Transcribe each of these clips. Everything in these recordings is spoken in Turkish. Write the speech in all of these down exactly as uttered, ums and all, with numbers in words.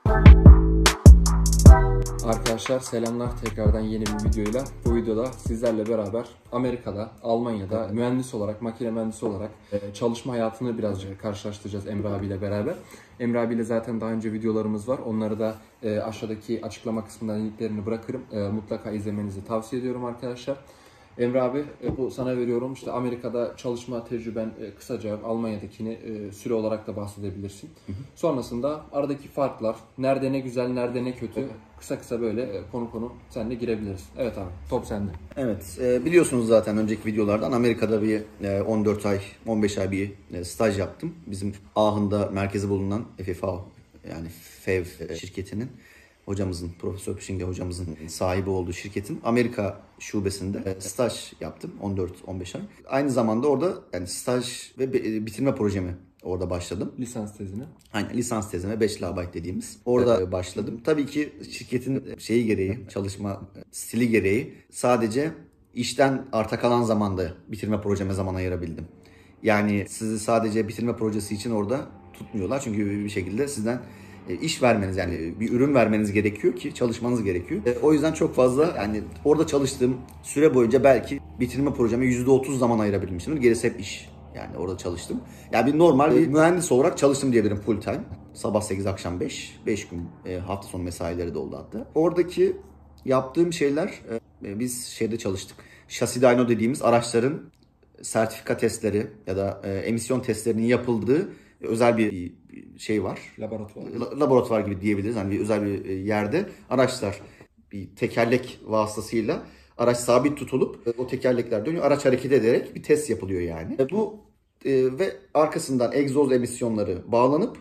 Arkadaşlar selamlar, tekrardan yeni bir videoyla. Bu videoda sizlerle beraber Amerika'da, Almanya'da mühendis olarak, makine mühendisi olarak çalışma hayatını birazcık karşılaştıracağız Emre abiyle beraber. Emre abiyle zaten daha önce videolarımız var. Onları da aşağıdaki açıklama kısmından linklerini bırakırım. Mutlaka izlemenizi tavsiye ediyorum arkadaşlar. Emre abi, bu sana veriyorum. İşte Amerika'da çalışma tecrüben kısaca, Almanya'dakini süre olarak da bahsedebilirsin. Hı hı. Sonrasında aradaki farklar, nerede ne güzel, nerede ne kötü, kısa kısa böyle konu konu seninle girebiliriz. Evet abi, top sende. Evet, biliyorsunuz zaten önceki videolardan Amerika'da bir on dört ay, on beş ay bir staj yaptım. Bizim Aachen'da merkezi bulunan F F A, yani F E V şirketinin, hocamızın, Profesör Pişinge hocamızın sahibi olduğu şirketin Amerika şubesinde staj yaptım on dört on beş ay. Aynı zamanda orada yani staj ve bitirme projemi orada başladım. Lisans tezini. Aynen, lisans tezime beş kilobayt dediğimiz. Orada evet. başladım. Tabii ki şirketin şeyi gereği, çalışma stili gereği sadece işten arta kalan zamanda bitirme projeme zaman ayırabildim. Yani sizi sadece bitirme projesi için orada tutmuyorlar. Çünkü bir şekilde sizden iş vermeniz, yani bir ürün vermeniz gerekiyor ki çalışmanız gerekiyor. O yüzden çok fazla, yani orada çalıştığım süre boyunca belki bitirme projeme yüzde otuz zaman ayırabilmişimdir. Gerisi hep iş. Yani orada çalıştım. Yani bir normal bir mühendis olarak çalıştım diyebilirim, full time. Sabah sekiz, akşam beş. beş gün e, hafta sonu mesaileri de oldu hatta. Oradaki yaptığım şeyler, e, biz şeyde çalıştık. Şasi dyno dediğimiz araçların sertifika testleri ya da e, emisyon testlerinin yapıldığı özel bir şey var. Laboratuvar. Laboratuvar gibi diyebiliriz. Yani bir özel bir yerde araçlar bir tekerlek vasıtasıyla araç sabit tutulup o tekerlekler dönüyor. Araç hareket ederek bir test yapılıyor yani. Bu e, ve arkasından egzoz emisyonları bağlanıp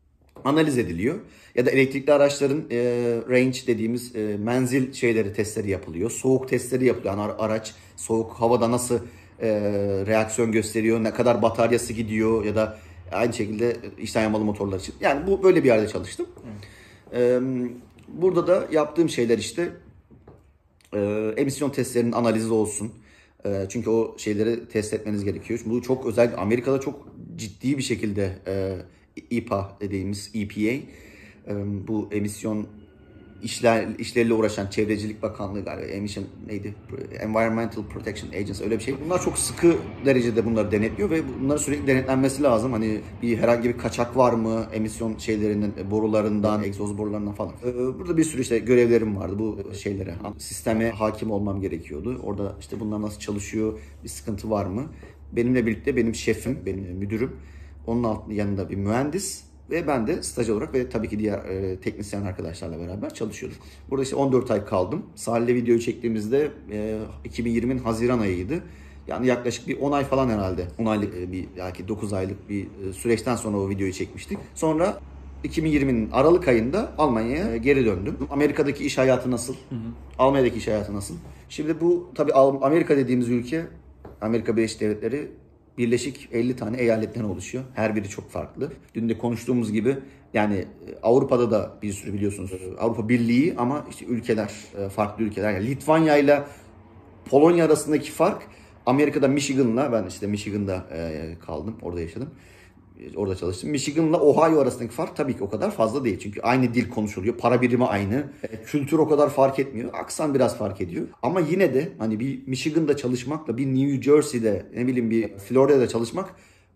analiz ediliyor. Ya da elektrikli araçların e, range dediğimiz e, menzil şeyleri, testleri yapılıyor. Soğuk testleri yapılıyor. Yani araç soğuk havada nasıl e, reaksiyon gösteriyor, ne kadar bataryası gidiyor ya da aynı şekilde içten yanmalı motorlar için. Yani bu böyle bir yerde çalıştım. E, burada da yaptığım şeyler işte e, emisyon testlerinin analizi olsun. E, çünkü o şeyleri test etmeniz gerekiyor. Bu çok özel. Amerika'da çok ciddi bir şekilde e, E P A dediğimiz E P A, e, bu emisyon işler işleriyle uğraşan Çevrecilik Bakanlığı galiba, emission neydi? Environmental Protection Agency, öyle bir şey. Bunlar çok sıkı derecede bunları denetliyor ve bunların sürekli denetlenmesi lazım. Hani bir herhangi bir kaçak var mı emisyon şeylerinin, borularından, egzoz borularından falan. Burada bir sürü işte görevlerim vardı bu şeylere. Sisteme hakim olmam gerekiyordu. Orada işte bunlar nasıl çalışıyor, bir sıkıntı var mı? Benimle birlikte benim şefim, benim müdürüm, onun alt, yanında bir mühendis ve ben de staj olarak ve tabii ki diğer e, teknisyen arkadaşlarla beraber çalışıyorduk. Burada işte on dört ay kaldım. Salih'le videoyu çektiğimizde e, iki bin yirminin Haziran ayıydı. Yani yaklaşık bir on ay falan herhalde. on aylık e, bir, belki dokuz aylık bir e, süreçten sonra o videoyu çekmiştik. Sonra iki bin yirminin Aralık ayında Almanya'ya geri döndüm. Amerika'daki iş hayatı nasıl? Hı hı. Almanya'daki iş hayatı nasıl? Şimdi bu tabii Amerika dediğimiz ülke, Amerika Birleşik Devletleri, Birleşik elli tane eyaletten oluşuyor. Her biri çok farklı. Dün de konuştuğumuz gibi yani Avrupa'da da bir sürü biliyorsunuz Avrupa Birliği ama işte ülkeler, farklı ülkeler. Yani Litvanya ile Polonya arasındaki fark, Amerika'da Michigan'la, ben işte Michigan'da kaldım, orada yaşadım. Orada çalıştım. Michigan'la Ohio arasındaki fark tabii ki o kadar fazla değil. Çünkü aynı dil konuşuluyor. Para birimi aynı. Kültür o kadar fark etmiyor. Aksan biraz fark ediyor. Ama yine de hani bir Michigan'da çalışmakla bir New Jersey'de, ne bileyim bir Florida'da çalışmak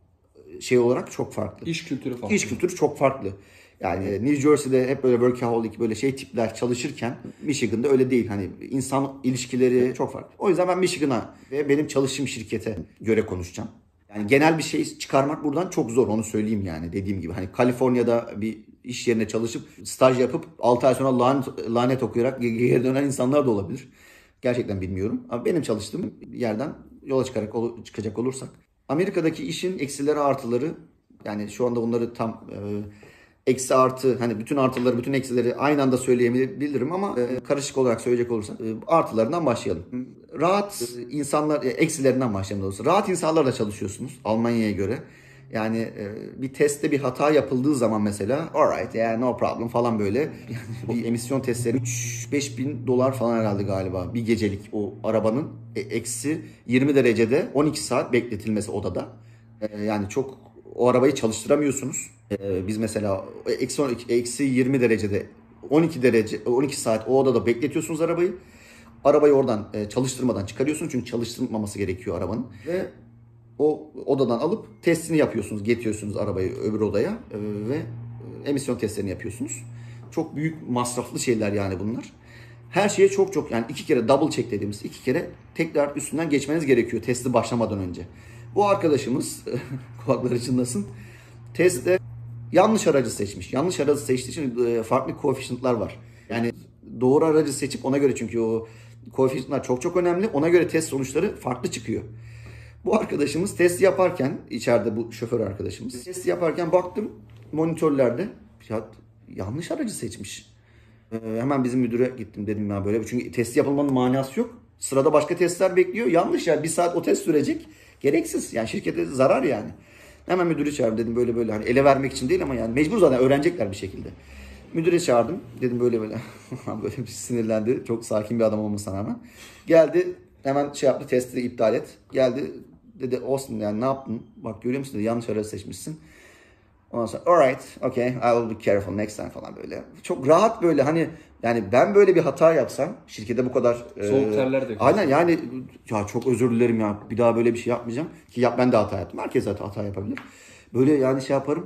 şey olarak çok farklı. İş kültürü farklı. İş kültürü çok farklı. Yani New Jersey'de hep böyle workaholic, böyle şey tipler çalışırken Michigan'da öyle değil. Hani insan ilişkileri çok farklı. O yüzden ben Michigan'a ve benim çalıştığım şirkete göre konuşacağım. Yani genel bir şey çıkarmak buradan çok zor, onu söyleyeyim yani, dediğim gibi. Hani Kaliforniya'da bir iş yerine çalışıp staj yapıp altı ay sonra lanet, lanet okuyarak geri dönen insanlar da olabilir. Gerçekten bilmiyorum. Ama benim çalıştığım yerden yola çıkarak çıkacak olursak, Amerika'daki işin eksileri artıları, yani şu anda bunları tam e, eksi artı, hani bütün artıları bütün eksileri aynı anda söyleyebilirim ama e, karışık olarak söyleyecek olursam e, artılarından başlayalım. Rahat insanlar, e, eksilerinden başlayalım doğrusu. Rahat insanlarla çalışıyorsunuz Almanya'ya göre. Yani e, bir testte bir hata yapıldığı zaman mesela alright yeah no problem falan böyle bir emisyon testleri üç beş bin dolar falan herhalde galiba bir gecelik o arabanın e, eksi yirmi derecede on iki saat bekletilmesi odada. E, yani çok o arabayı çalıştıramıyorsunuz. Ee, biz mesela eksi on iki, eksi yirmi derecede on iki derece on iki saat o odada bekletiyorsunuz arabayı. Arabayı oradan e, çalıştırmadan çıkarıyorsunuz çünkü çalıştırmaması gerekiyor arabanın. Ve o odadan alıp testini yapıyorsunuz. Getiriyorsunuz arabayı öbür odaya e, ve emisyon testlerini yapıyorsunuz. Çok büyük masraflı şeyler yani bunlar. Her şeye çok çok yani iki kere double check dediğimiz iki kere tekrar üstünden geçmeniz gerekiyor testi başlamadan önce. Bu arkadaşımız kulakları çınlasın. Testte yanlış aracı seçmiş. Yanlış aracı seçtiği için farklı koefisyentler var. Yani doğru aracı seçip ona göre çünkü o koefisyentler çok çok önemli. Ona göre test sonuçları farklı çıkıyor. Bu arkadaşımız testi yaparken içeride bu şoför arkadaşımız testi yaparken baktım monitörlerde ya yanlış aracı seçmiş. Ee, hemen bizim müdüre gittim dedim ya böyle çünkü test yapılmanın manası yok. Sırada başka testler bekliyor. Yanlış yani bir saat o test sürecek. Gereksiz yani şirkete zarar yani. Hemen müdürü çağırdım dedim böyle böyle hani ele vermek için değil ama yani mecbur zaten öğrenecekler bir şekilde. Müdüre çağırdım dedim böyle böyle böyle bir sinirlendi çok sakin bir adam olmasına rağmen. Geldi hemen şey yaptı testi iptal et. Geldi dedi Austin yani ne yaptın? Bak görüyor musun dedi yanlış aracı seçmişsin. Ondan sonra alright okay I will be careful next time falan böyle. Çok rahat böyle hani yani ben böyle bir hata yapsam şirkete bu kadar soğuk terler döküyor. Aynen yani ya çok özür dilerim ya bir daha böyle bir şey yapmayacağım ki yap ben de hata yaptım. Herkes zaten hata yapabilir. Böyle yani şey yaparım.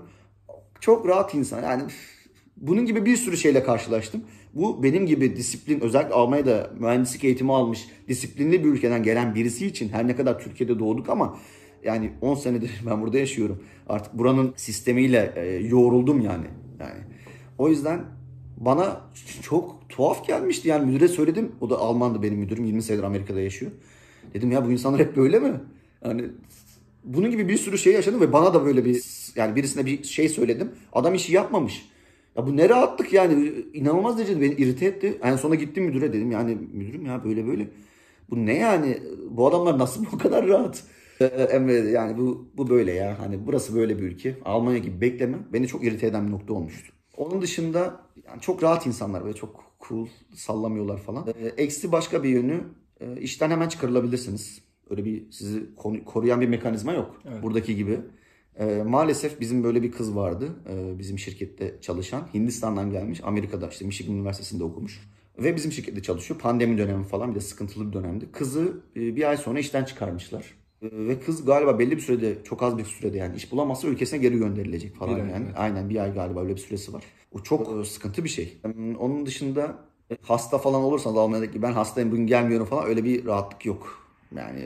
Çok rahat insan yani bunun gibi bir sürü şeyle karşılaştım. Bu benim gibi disiplin özellikle Almanya'da mühendislik eğitimi almış disiplinli bir ülkeden gelen birisi için her ne kadar Türkiye'de doğduk ama yani on senedir ben burada yaşıyorum. Artık buranın sistemiyle e, yoğruldum yani. Yani o yüzden bana çok tuhaf gelmişti. Yani müdüre söyledim. O da Almandı benim müdürüm. yirmi senedir Amerika'da yaşıyor. Dedim ya bu insanlar hep böyle mi? Yani bunun gibi bir sürü şey yaşadım ve bana da böyle bir yani birisine bir şey söyledim. Adam işi yapmamış. Ya bu ne rahatlık yani. İnanılmaz derecede beni irite etti. En sonunda gittim müdüre dedim. Yani müdürüm ya böyle böyle. Bu ne yani? Bu adamlar nasıl bu kadar rahat? Emre yani bu bu böyle ya. Hani burası böyle bir ülke. Almanya gibi bekleme. Beni çok irite eden bir nokta olmuştu. Onun dışında yani çok rahat insanlar böyle çok cool sallamıyorlar falan. Eksi başka bir yönü işten hemen çıkarılabilirsiniz. Öyle bir sizi koruyan bir mekanizma yok. Evet. Buradaki gibi. E, maalesef bizim böyle bir kız vardı. E, bizim şirkette çalışan. Hindistan'dan gelmiş. Amerika'da işte Michigan Üniversitesi'nde okumuş. Ve bizim şirkette çalışıyor. Pandemi dönemi falan bir de sıkıntılı bir dönemdi. Kızı e, bir ay sonra işten çıkarmışlar. E, ve kız galiba belli bir sürede, çok az bir sürede yani iş bulamazsa ülkesine geri gönderilecek falan bir yani. Evet. Aynen bir ay galiba öyle bir süresi var. O çok e, sıkıntı bir şey. E, onun dışında e, hasta falan olursanız Almanya'daki ben hastayım bugün gelmiyorum falan öyle bir rahatlık yok. Yani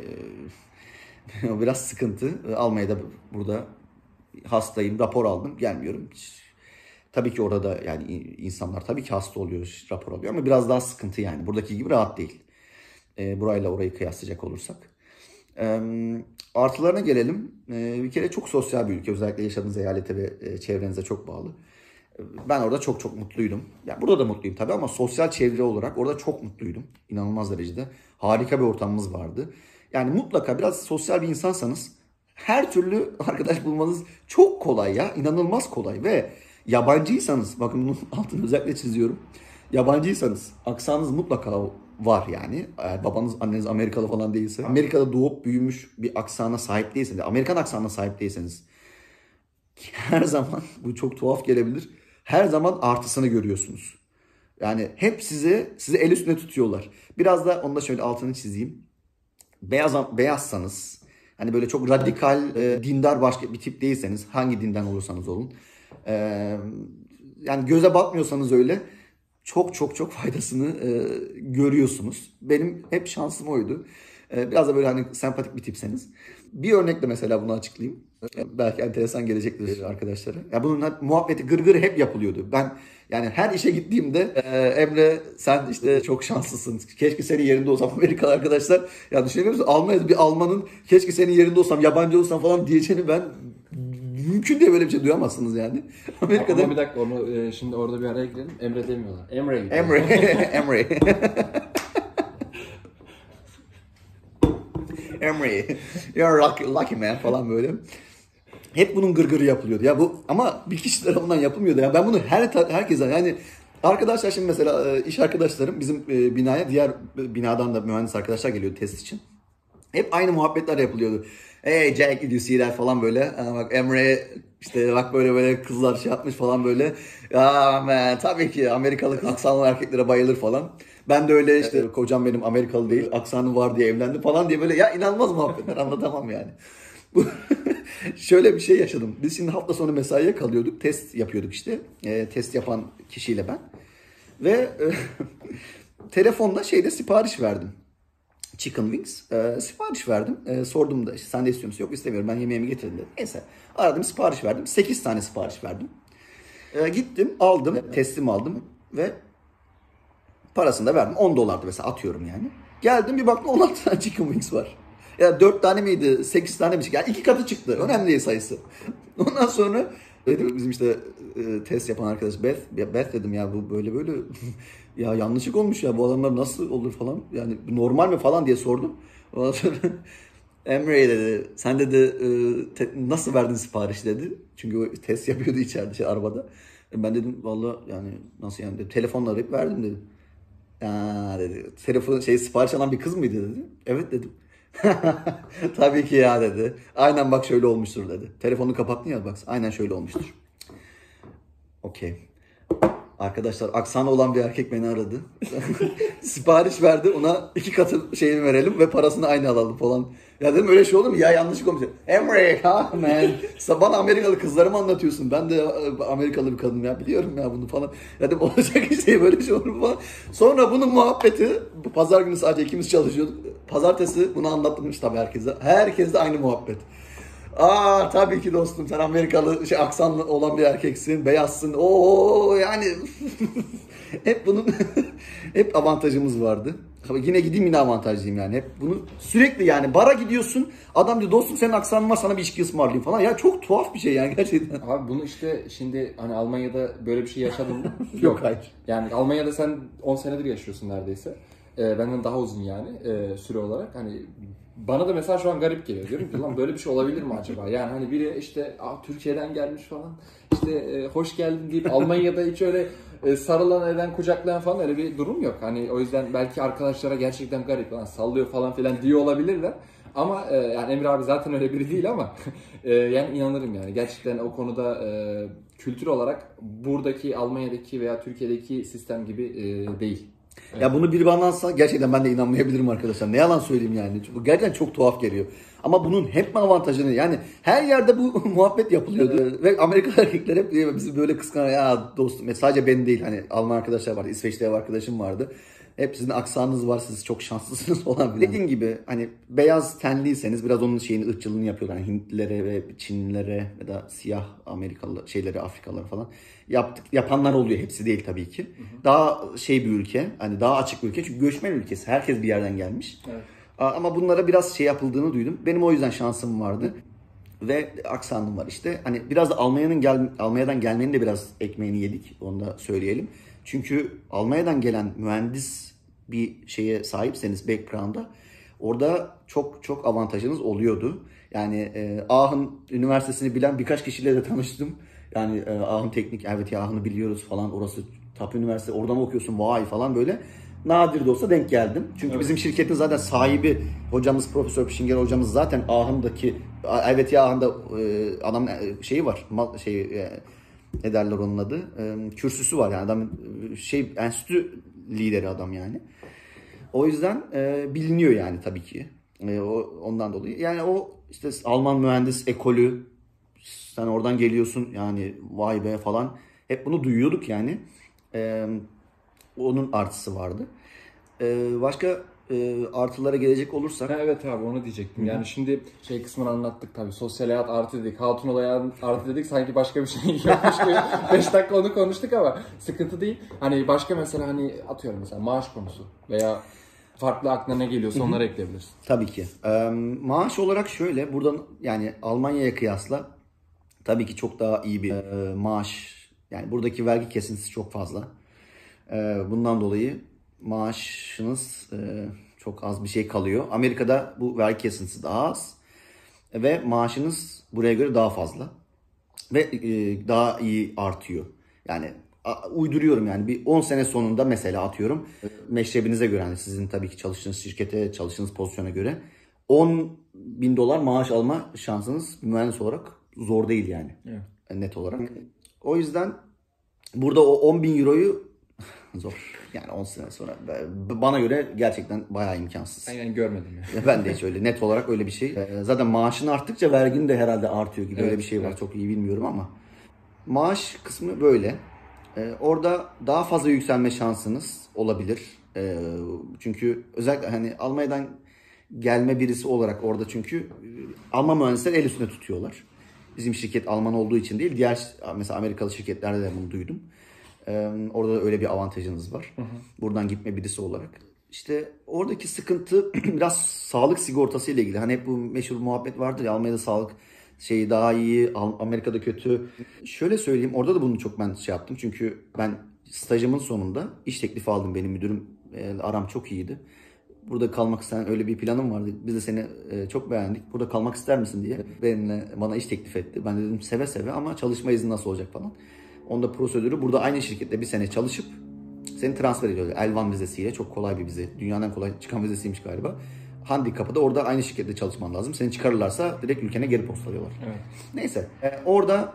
e, o biraz sıkıntı. E, Almanya'da burada hastayım, rapor aldım, gelmiyorum. Tabii ki orada yani insanlar tabii ki hasta oluyor, rapor alıyor ama biraz daha sıkıntı yani. Buradaki gibi rahat değil. E, burayla orayı kıyaslayacak olursak. E, artılarına gelelim. E, bir kere çok sosyal bir ülke. Özellikle yaşadığınız eyalete ve e, çevrenize çok bağlı. E, ben orada çok çok mutluydum. Yani burada da mutluyum tabii ama sosyal çevre olarak orada çok mutluydum. İnanılmaz derecede. Harika bir ortamımız vardı. Yani mutlaka biraz sosyal bir insansanız her türlü arkadaş bulmanız çok kolay ya. İnanılmaz kolay ve yabancıysanız, bakın bunun altını özellikle çiziyorum. Yabancıysanız aksanınız mutlaka var yani. Eğer babanız, anneniz Amerikalı falan değilse, Amerika'da doğup büyümüş bir aksana sahip değilseniz, Amerikan aksanına sahip değilseniz her zaman, bu çok tuhaf gelebilir, her zaman artısını görüyorsunuz. Yani hep size, size el üstüne tutuyorlar. Biraz da onu da şöyle altını çizeyim. Beyaz, beyazsanız, hani böyle çok radikal, e, dindar başka bir tip değilseniz, hangi dinden olursanız olun, e, yani göze batmıyorsanız öyle, çok çok çok faydasını e, görüyorsunuz. Benim hep şansım oydu. E, biraz da böyle hani sempatik bir tipseniz. Bir örnekle mesela bunu açıklayayım. E, belki enteresan gelecektir arkadaşlara. Ya bunun muhabbeti gırgır hep yapılıyordu. Ben yani her işe gittiğimde e, Emre sen işte çok şanslısın. Keşke senin yerinde olsam, Amerikalı arkadaşlar. Ya düşünebiliyor musun? Almanya'da bir Almanın keşke senin yerinde olsam, yabancı olsam falan diyeceğini ben mümkün diye böyle bir şey duyamazsınız yani. Amerika'da... Ama bir dakika onu e, şimdi orada bir araya girelim. Emre demiyorlar. Emre. Emre. Emre. Emre. You're lucky, lucky man falan böyle. Hep bunun gırgırı yapılıyordu. Ya bu ama bir kişi tarafından yapılmıyordu. Ya ben bunu her herkese yani arkadaşlar şimdi mesela iş arkadaşlarım bizim binaya diğer binadan da mühendis arkadaşlar geliyordu test için. Hep aynı muhabbetler yapılıyordu. Hey Jack, did you see that falan böyle. Aa, bak Emre işte bak böyle böyle kızlar şey yapmış falan böyle. Ya man, tabii ki Amerikalı aksanlı erkeklere bayılır falan. Ben de öyle işte evet. Kocam benim Amerikalı değil, aksanı var diye evlendi falan diye böyle ya inanılmaz muhabbetler anlatamam yani. Bu şöyle bir şey yaşadım. Biz şimdi hafta sonu mesaiye kalıyorduk. Test yapıyorduk işte. E, test yapan kişiyle ben. Ve e, telefonda şeyde sipariş verdim. Chicken wings. E, sipariş verdim. E, sordum da işte, sen de istiyor musun? Yok istemiyorum, ben yemeğimi getirdim dedi. Neyse aradım, sipariş verdim. sekiz tane sipariş verdim. E, gittim aldım. Teslim aldım ve parasını da verdim. on dolardı mesela, atıyorum yani. Geldim bir baktım on altı tane chicken wings var. Ya dört tane miydi? sekiz tane mi? Yani iki katı çıktı. Önemli değil sayısı. Ondan sonra dedim, bizim işte e, test yapan arkadaş Beth, Beth dedim ya bu böyle böyle ya yanlışlık olmuş ya, bu adamlar nasıl olur falan. Yani normal mi falan diye sordum. Ondan sonra Emre dedi, sen dedi e, te, nasıl verdin siparişi dedi. Çünkü o test yapıyordu içeride şey, arabada. Ben dedim vallahi yani nasıl yani dedim, telefonla arayıp verdim dedim. Aa dedi. Telefon şey sipariş alan bir kız mıydı dedi. Evet dedim. Tabii ki ya dedi. Aynen bak şöyle olmuştur dedi. Telefonu kapattın ya bak aynen şöyle olmuştur. Okey. Arkadaşlar aksanı olan bir erkek beni aradı. Sipariş verdi, ona iki katı şeyini verelim ve parasını aynı alalım falan. Ya dedim öyle şey olur mu? Ya yanlış olmuş. Emre ha man. Bana Amerikalı kızları mı anlatıyorsun? Ben de Amerikalı bir kadınım ya, biliyorum ya bunu falan. Ya dedim olacak şey böyle şey olur mu falan. Sonra bunun muhabbeti, pazar günü sadece ikimiz çalışıyorduk. Pazartesi bunu anlatmış tabii herkese. Herkes de aynı muhabbet. Aa tabii ki dostum, sen Amerikalı şey aksanlı olan bir erkeksin, beyazsın. Oo yani hep bunun hep avantajımız vardı. Tabii yine gideyim yine avantajlıyım yani. Hep bunu sürekli yani bara gidiyorsun. Adam diyor dostum senin aksanın var, sana bir içki ısmarlayayım falan. Ya çok tuhaf bir şey yani gerçekten. Abi bunu işte şimdi hani Almanya'da böyle bir şey yaşadın mı? Yok, Yok hayır. Yani Almanya'da sen on senedir yaşıyorsun neredeyse. Ee, benden daha uzun yani e, süre olarak. Hani bana da mesela şu an garip geliyor. Diyorum ki lan böyle bir şey olabilir mi acaba? Yani hani biri işte Türkiye'den gelmiş falan. İşte e, hoş geldin deyip Almanya'da hiç öyle e, sarılan eden kucaklayan falan öyle bir durum yok. Hani o yüzden belki arkadaşlara gerçekten garip lan sallıyor falan filan diyor olabilirler. Ama e, yani Emre abi zaten öyle biri değil ama e, yani inanırım yani. Gerçekten o konuda e, kültür olarak buradaki Almanya'daki veya Türkiye'deki sistem gibi e, değil. Evet. Ya bunu biri bana anlatsa gerçekten ben de inanmayabilirim arkadaşlar. Ne yalan söyleyeyim yani. Bu gerçekten çok tuhaf geliyor. Ama bunun hep mi avantajını, yani her yerde bu muhabbet yapılıyordu. Evet. Ve Amerikalı erkekler hep bizi böyle kıskanıyor. Ya dostum sadece ben değil, hani Alman arkadaşlar vardı, İsveçli ev arkadaşım vardı. Hep sizin aksanınız var, siz çok şanslısınız falan filan. Dediğim gibi hani beyaz tenliyseniz biraz onun şeyini, ırkçılığını yapıyorlar. Yani Hintlilere ve Çinlilere ya da siyah Amerikalı şeyleri, Afrikalılar falan yaptık, yapanlar oluyor. Hepsi değil tabii ki. Hı hı. Daha şey bir ülke, hani daha açık bir ülke. Çünkü göçmen ülkesi. Herkes bir yerden gelmiş. Evet. Ama bunlara biraz şey yapıldığını duydum. Benim o yüzden şansım vardı. Hı. Ve aksanım var işte. Hani biraz da Almanya'nın gel Almanya'dan gelmenin de biraz ekmeğini yedik. Onu da söyleyelim. Çünkü Almanya'dan gelen mühendis bir şeye sahipseniz, background'a, orada çok çok avantajınız oluyordu. Yani e, Aachen Üniversitesi'ni bilen birkaç kişiyle de tanıştım. Yani e, Aachen Teknik, evet ya Aachen'ı biliyoruz falan, orası top üniversite, oradan mı okuyorsun vay falan böyle. Nadir de olsa denk geldim. Çünkü evet. Bizim şirketin zaten sahibi hocamız, Profesör Pişinger hocamız zaten Aachen'daki, evet ya Aachen'da e, adam şeyi var, şey e, ne derler onun adı, e, kürsüsü var yani adam şey, enstitü lideri adam yani. O yüzden e, biliniyor yani tabii ki. E, o, ondan dolayı. Yani o işte Alman mühendis ekolü, sen oradan geliyorsun yani vay be falan. Hep bunu duyuyorduk yani. E, onun artısı vardı. E, başka e, artılara gelecek olursak. Ha, evet abi onu diyecektim. Hı-hı. Yani şimdi şey kısmını anlattık tabii. Sosyal hayat artı dedik. Hatun olayı artı dedik. Sanki başka bir şey yokmuş gibi. beş dakika onu konuştuk ama sıkıntı değil. Hani başka mesela hani atıyorum mesela maaş konusu veya farklı aklına ne geliyorsa onları ekleyebilirsin. Tabii ki. Ee, maaş olarak şöyle, buradan yani Almanya'ya kıyasla tabii ki çok daha iyi bir e, maaş. Yani buradaki vergi kesintisi çok fazla. E, bundan dolayı maaşınız e, çok az bir şey kalıyor. Amerika'da bu vergi kesintisi daha az ve maaşınız buraya göre daha fazla ve e, daha iyi artıyor. Yani uyduruyorum yani bir on sene sonunda mesela atıyorum meşrebinize göre, hani sizin tabii ki çalıştığınız şirkete, çalıştığınız pozisyona göre on bin dolar maaş alma şansınız mühendis olarak zor değil yani. Evet. Net olarak. O yüzden burada o on bin euroyu zor. Yani on sene sonra bana göre gerçekten bayağı imkansız. Aynen görmedim ya. Ben de hiç öyle net olarak öyle bir şey. Zaten maaşın arttıkça vergin de herhalde artıyor gibi, evet, öyle bir şey var. Evet. Çok iyi bilmiyorum ama. Maaş kısmı böyle. Orada daha fazla yükselme şansınız olabilir. Çünkü özellikle hani Almanya'dan gelme birisi olarak orada çünkü Alman mühendisler el üstünde tutuyorlar. Bizim şirket Alman olduğu için değil, diğer mesela Amerikalı şirketlerde de bunu duydum. Ee, orada da öyle bir avantajınız var. Hı hı. Buradan gitme birisi olarak. İşte oradaki sıkıntı biraz sağlık sigortası ile ilgili. Hani hep bu meşhur muhabbet vardır ya, Almanya'da sağlık şeyi daha iyi, Amerika'da kötü. Şöyle söyleyeyim, orada da bunu çok ben şey yaptım. Çünkü ben stajımın sonunda iş teklifi aldım. Benim müdürüm aram çok iyiydi. Burada kalmak isteyen öyle bir planım vardı. Biz de seni çok beğendik. Burada kalmak ister misin diye benimle bana iş teklif etti. Ben dedim seve seve ama çalışma izni nasıl olacak falan. Onda prosedürü burada aynı şirkette bir sene çalışıp seni transfer ediyorlar. Elvan vizesiyle, çok kolay bir vize. Dünyanın en kolay çıkan vizesiymiş galiba. Handikapı da orada aynı şirkette çalışman lazım. Seni çıkarırlarsa direkt ülkene geri postalıyorlar. Evet. Neyse. E, orada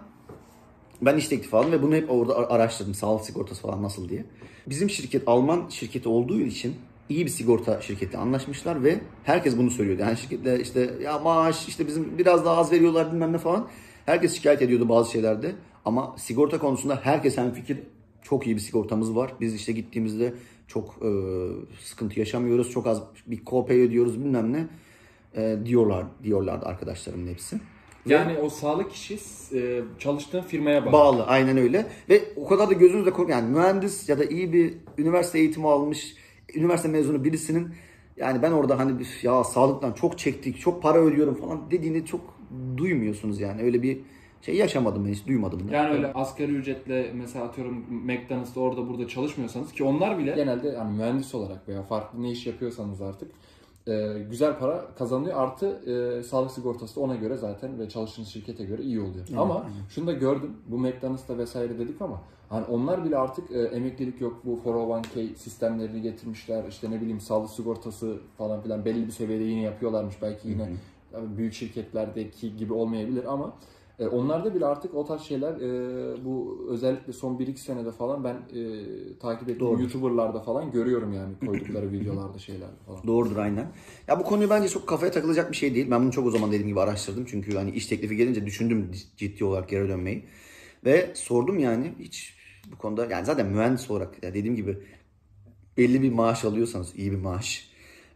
ben iş teklifi aldım ve bunu hep orada araştırdım. Sağlık sigortası falan nasıl diye. Bizim şirket Alman şirketi olduğu için iyi bir sigorta şirketi anlaşmışlar ve herkes bunu söylüyordu. Yani şirketle işte ya maaş işte bizim biraz daha az veriyorlar bilmem ne falan. Herkes şikayet ediyordu bazı şeylerde. Ama sigorta konusunda herkes hemfikir, çok iyi bir sigortamız var. Biz işte gittiğimizde çok e, sıkıntı yaşamıyoruz. Çok az bir co-pay ödüyoruz bilmem ne e, diyorlar diyorlardı arkadaşlarımın hepsi. Yani ve o sağlık işi e, çalıştığın firmaya bağlı. Bağlı, aynen öyle. Ve o kadar da gözünüzde korkun. Yani mühendis ya da iyi bir üniversite eğitimi almış, üniversite mezunu birisinin yani ben orada hani ya sağlıktan çok çektik, çok para ödüyorum falan dediğini çok duymuyorsunuz yani. Öyle bir şey yaşamadım ben, hiç duymadım. Yani öyle asgari ücretle mesela atıyorum McDonald's'ta orada burada çalışmıyorsanız, ki onlar bile genelde yani mühendis olarak veya farklı ne iş yapıyorsanız artık e, güzel para kazanıyor. Artı e, sağlık sigortası da ona göre zaten ve çalıştığınız şirkete göre iyi oluyor. Evet, ama aynen. Şunu da gördüm. Bu McDonald's'ta vesaire dedik ama hani onlar bile artık e, emeklilik yok. Bu four oh one k sistemlerini getirmişler. İşte ne bileyim sağlık sigortası falan filan belli bir seviyede yine yapıyorlarmış. Belki yine hı hı. büyük şirketlerdeki gibi olmayabilir ama E, onlarda bile artık o tarz şeyler e, bu özellikle son bir iki senede falan ben e, takip ettiğim Doğrudur. YouTuber'larda falan görüyorum yani koydukları videolarda şeyler falan. Doğrudur, aynen. Ya bu konuyu bence çok kafaya takılacak bir şey değil. Ben bunu çok o zaman dediğim gibi araştırdım. Çünkü hani iş teklifi gelince düşündüm ciddi olarak geri dönmeyi. Ve sordum yani hiç bu konuda yani zaten mühendis olarak ya dediğim gibi belli bir maaş alıyorsanız iyi bir maaş.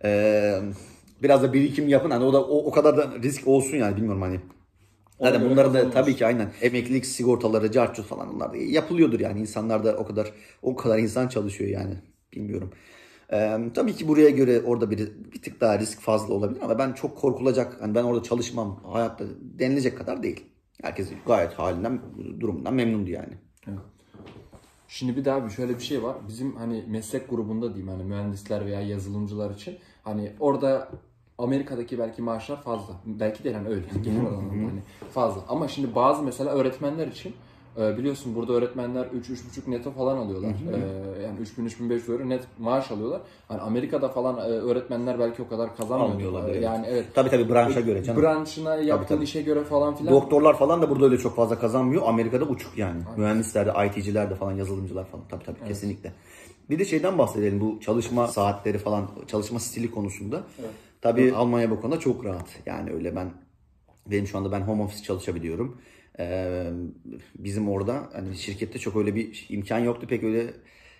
Ee, biraz da birikim yapın. Hani o da o, o kadar da risk olsun yani bilmiyorum hani. Zaten bunların da tabii ki aynen emeklilik sigortaları, carçut falan onlar da yapılıyordur yani insanlar da o kadar o kadar insan çalışıyor yani bilmiyorum. Ee, tabii ki buraya göre orada bir, bir tık daha risk fazla olabilir ama ben çok korkulacak hani ben orada çalışmam hayatta denilecek kadar değil. Herkes gayet halinden durumundan memnundu yani. Evet. Şimdi bir daha bir şöyle bir şey var. Bizim hani meslek grubunda diyeyim hani mühendisler veya yazılımcılar için hani orada Amerika'daki belki maaşlar fazla. Belki de yani öyle. Genel olarak hani fazla. Ama şimdi bazı mesela öğretmenler için biliyorsun burada öğretmenler üç üç buçuk neto falan alıyorlar. Ee, yani üç bin üç bin beş yüz euro net maaş alıyorlar. Hani Amerika'da falan öğretmenler belki o kadar kazanmıyorlar. Evet. Yani evet. Tabii tabii branşa göre canım. Branşına yaptığın tabii, tabii. işe göre falan filan. Doktorlar falan da burada öyle çok fazla kazanmıyor. Amerika'da uçuk yani. Aynen. Mühendisler de, I T'ciler de falan, yazılımcılar falan. Tabii tabii evet. Kesinlikle. Bir de şeyden bahsedelim bu çalışma saatleri falan, çalışma stili konusunda. Evet. Tabii evet. Almanya bu konuda çok rahat. Yani öyle ben benim şu anda ben home office çalışabiliyorum. Ee, bizim orada hani şirkette çok öyle bir imkan yoktu. Pek öyle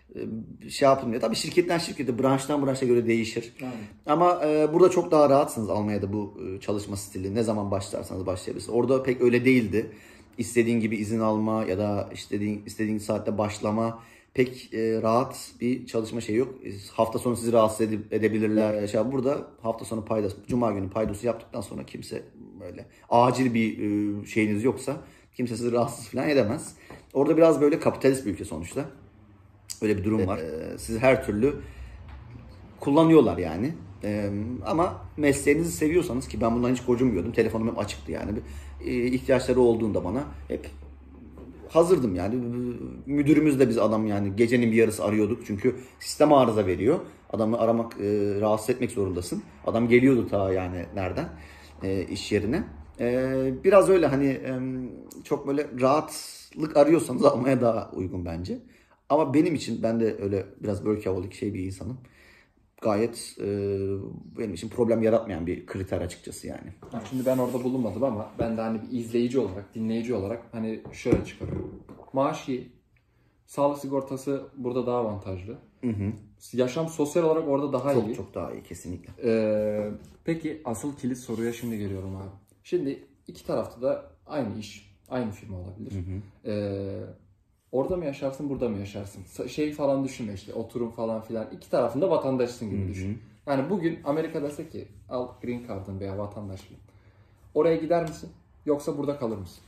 e, şey yapılmıyor. Tabii şirketten şirkete, branştan branşa göre değişir. Aynen. Ama e, burada çok daha rahatsınız Almanya'da bu e, çalışma stili. Ne zaman başlarsanız başlayabilirsiniz. Orada pek öyle değildi. İstediğin gibi izin alma ya da istediğin istediğin saatte başlama pek e, rahat bir çalışma şeyi yok. Hafta sonu sizi rahatsız edip, edebilirler. Evet. Şey, burada hafta sonu paydası, cuma günü paydosu yaptıktan sonra kimse böyle acil bir e, şeyiniz yoksa kimse sizi rahatsız falan edemez. Orada biraz böyle kapitalist bir ülke sonuçta. Öyle bir durum var. Ee, sizi her türlü kullanıyorlar yani. Ee, ama mesleğinizi seviyorsanız ki ben bundan hiç gocunmuyordum. Telefonum hep açıktı yani. E, ihtiyaçları olduğunda bana hep hazırdım yani. Müdürümüz de biz adam yani gecenin bir yarısı arıyorduk. Çünkü sistem arıza veriyor. Adamı aramak, e, rahatsız etmek zorundasın. Adam geliyordu ta yani nereden? E, iş yerine. E, biraz öyle hani e, çok böyle rahatlık arıyorsanız almaya daha uygun bence. Ama benim için ben de öyle biraz workaholic şey bir insanım. Gayet e, benim için problem yaratmayan bir kriter açıkçası yani. Şimdi ben orada bulunmadım ama ben de hani bir izleyici olarak, dinleyici olarak hani şöyle çıkarıyorum. Maaş iyi. Sağlık sigortası burada daha avantajlı. Hı hı. Yaşam sosyal olarak orada daha çok, iyi. Çok daha iyi kesinlikle. Ee, peki asıl kilit soruya şimdi geliyorum abi. Şimdi iki tarafta da aynı iş, aynı firma olabilir. Hı hı. Ee, orada mı yaşarsın, burada mı yaşarsın? Şey falan düşünme işte, oturum falan filan. İki tarafında vatandaşsın gibi, hı hı, düşün. Yani bugün Amerika dese ki al green card'ın veya vatandaşlığın. Oraya gider misin? Yoksa burada kalır mısın?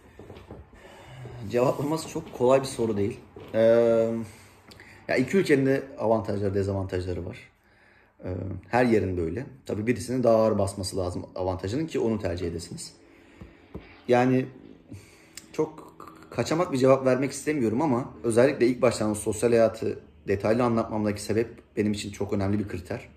Cevaplaması çok kolay bir soru değil. Ee, ya iki ülkenin de avantajları, dezavantajları var. Ee, her yerin böyle. Tabii birisinin daha ağır basması lazım avantajının ki onu tercih edesiniz. Yani çok kaçamak bir cevap vermek istemiyorum ama özellikle ilk baştan o sosyal hayatı detaylı anlatmamdaki sebep benim için çok önemli bir kriter.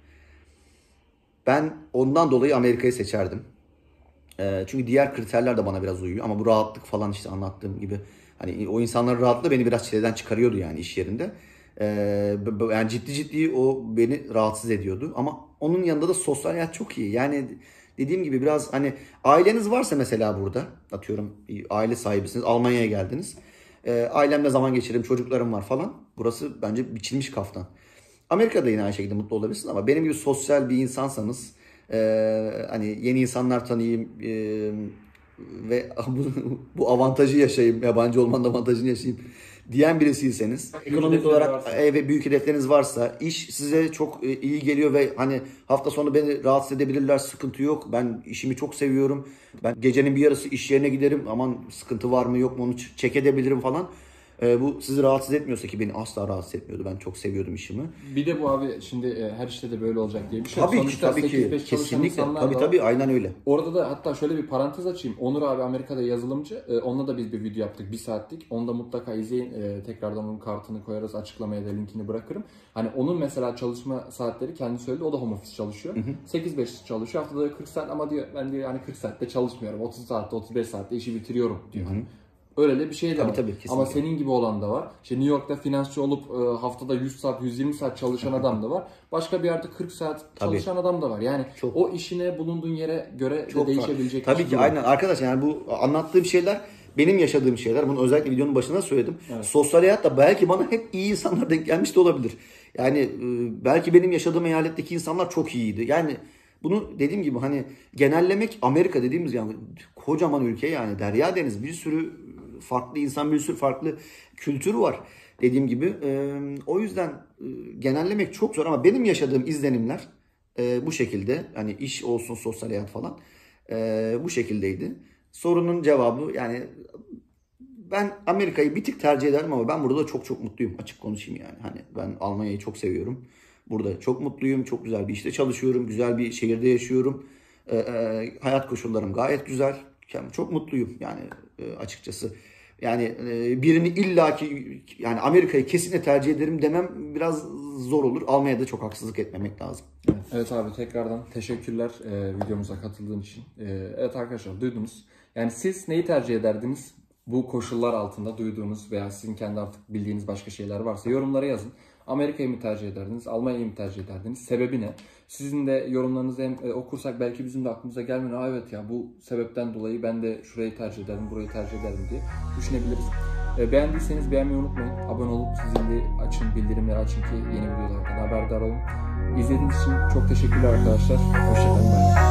Ben ondan dolayı Amerika'yı seçerdim. Ee, çünkü diğer kriterler de bana biraz uyuyor ama bu rahatlık falan işte anlattığım gibi hani o insanların rahatlığı beni biraz çileden çıkarıyordu yani iş yerinde. Ee, yani ciddi ciddi o beni rahatsız ediyordu ama onun yanında da sosyal hayat çok iyi. Yani dediğim gibi biraz hani aileniz varsa mesela burada atıyorum aile sahibisiniz, Almanya'ya geldiniz. Ee, ailemle zaman geçiririm, çocuklarım var falan. Burası bence biçilmiş kaftan. Amerika'da yine aynı şekilde mutlu olabilirsiniz ama benim gibi sosyal bir insansanız Ee, hani yeni insanlar tanıyayım e, ve bu, bu avantajı yaşayayım, yabancı olmanın avantajını yaşayayım diyen birisiyseniz, ekonomik olarak e, ve büyük hedefleriniz varsa, iş size çok e, iyi geliyor ve hani hafta sonu beni rahatsız edebilirler, sıkıntı yok. Ben işimi çok seviyorum. Ben gecenin bir yarısı iş yerine giderim. Aman sıkıntı var mı yok mu onu check edebilirim falan. E, bu sizi rahatsız etmiyorsa ki beni asla rahatsız etmiyordu. Ben çok seviyordum işimi. Bir de bu abi şimdi e, her işte de böyle olacak diye bir şey. Tabii Sonuçta ki tabii ki kesinlikle. Tabii var. tabii aynen öyle. Orada da hatta şöyle bir parantez açayım. Onur abi Amerika'da yazılımcı. E, onunla da biz bir video yaptık. Bir saatlik. Onu da mutlaka izleyin. E, tekrardan onun kartını koyarız. Açıklamaya da linkini bırakırım. Hani onun mesela çalışma saatleri kendi söyledi. O da home office çalışıyor. Hı hı. sekiz beş çalışıyor. Haftada kırk saat ama diyor ben diyor yani kırk saatte çalışmıyorum. otuz saatte otuz beş saatte işi bitiriyorum diyor. Hı hı. Öyle de bir şey de tabii, var. tabii, ama senin gibi olan da var. İşte New York'ta finansçı olup e, haftada yüz saat, yüz yirmi saat çalışan adam da var. Başka bir yerde kırk saat çalışan tabii. adam da var. Yani çok. O işine bulunduğun yere göre de değişebilecek. Tabii ki aynen arkadaşlar yani bu anlattığım şeyler benim yaşadığım şeyler. Bunu özellikle videonun başında söyledim. Evet. Sosyal hayatta belki bana hep iyi insanlar denk gelmiş de olabilir. Yani e, belki benim yaşadığım eyaletteki insanlar çok iyiydi. Yani bunu dediğim gibi hani genellemek Amerika dediğimiz yani kocaman ülke yani derya deniz bir sürü farklı insan bir sürü farklı kültür var dediğim gibi. E, o yüzden e, genellemek çok zor ama benim yaşadığım izlenimler e, bu şekilde. Hani iş olsun sosyal hayat falan e, bu şekildeydi. Sorunun cevabı yani ben Amerika'yı bir tık tercih ederim ama ben burada çok çok mutluyum. Açık konuşayım yani. Hani ben Almanya'yı çok seviyorum. Burada çok mutluyum. Çok güzel bir işte çalışıyorum. Güzel bir şehirde yaşıyorum. E, e, hayat koşullarım gayet güzel. Çok mutluyum yani e, açıkçası. Yani e, birini illaki yani Amerika'yı kesinlikle tercih ederim demem biraz zor olur. Almanya'da çok haksızlık etmemek lazım. Evet, evet abi tekrardan teşekkürler e, videomuza katıldığın için. E, evet arkadaşlar duydunuz. Yani siz neyi tercih ederdiniz? Bu koşullar altında duyduğunuz veya sizin kendi artık bildiğiniz başka şeyler varsa yorumlara yazın. Amerika'yı mı tercih ederdiniz? Almanya'yı mı tercih ederdiniz? Sebebi ne? Sizin de yorumlarınızı hem e, okursak belki bizim de aklımıza gelmiyor. Aa evet ya bu sebepten dolayı ben de şurayı tercih ederim, burayı tercih ederim diye düşünebiliriz. E, beğendiyseniz beğenmeyi unutmayın. Abone olup zili açın, bildirimleri açın ki yeni videolardan haberdar olun. İzlediğiniz için çok teşekkürler arkadaşlar. Hoşçakalın.